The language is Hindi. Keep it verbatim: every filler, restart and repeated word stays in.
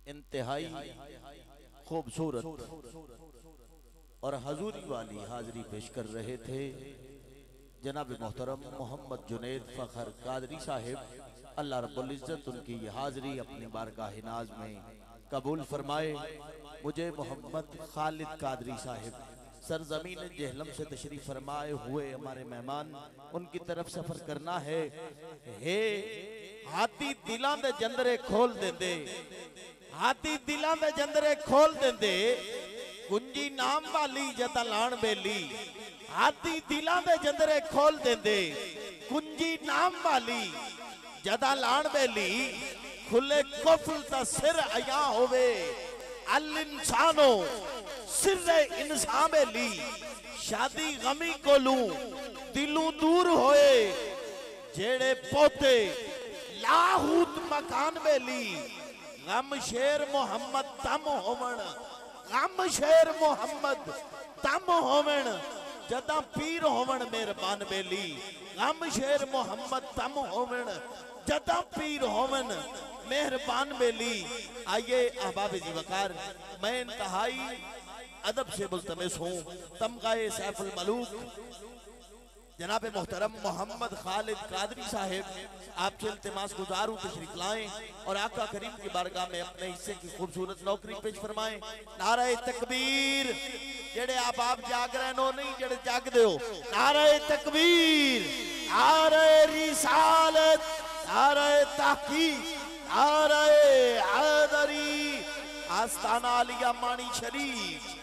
इंतहाई खूबसूरत और हजूरी वाली हाजिरी पेश कर रहे थे जनाब मोहतरम मोहम्मद जुनैद फ़खर कादरी साहिब। अल्लाह रब्बुल इज़्ज़त उनकी ये हाजिरी अपनी बारगाह नाज में कबूल फरमाए। मुझे मोहम्मद खालिद कादरी साहिब सरजमीन जहलम से तशरीफ फरमाए हुए हमारे मेहमान, उनकी तरफ सफर करना है। हे हाथी दिलां दे जंदरे खोल देंदे, हाथी दिलां दे जंदरे खोल देंदे, कुंजी नाम वाली जदा लाण बेली। हाथी दिलां दे जंदरे खोल देंदे, कुंजी नाम वाली जदा लाण बेली। खुले कुफ्र दा सिर अया होवे, अल इंसानो सिर इंसान बेली। शादी गमी कोलू दिलू दूर होए, जेड़े पोते लाहूत मकान बेली। गम शेर मोहम्मद तम होवन, गम शेर मोहम्मद तम होवन, जदा पीर होवन मेहरबान बेली। गम शेर मोहम्मद तम होवन, जदा पीर होवन मेहरबान बेली। आइए अहबाब जी वकार, मैं इंतहाई अदब से मुल्तमिस हूँ तमगाए सैफुल मलूक जनाब मोहतरम मोहम्मद खालिद कादरी साहिब आपसे इल्तिमास गुजार हूँ तशरीफ लाएं और आका करीम की बारगाह में अपने हिस्से की खूबसूरत नौकरी पेश फरमाएं। नारे तकबीर, जेड़े आप आप जाग रहे नो नहीं जेड़े जाग दे हो। नारे तकबीर, नारे रिसालत, नारे तहकीक, नारे हैदरी, आस्ताना आलिया मानी शरीफ।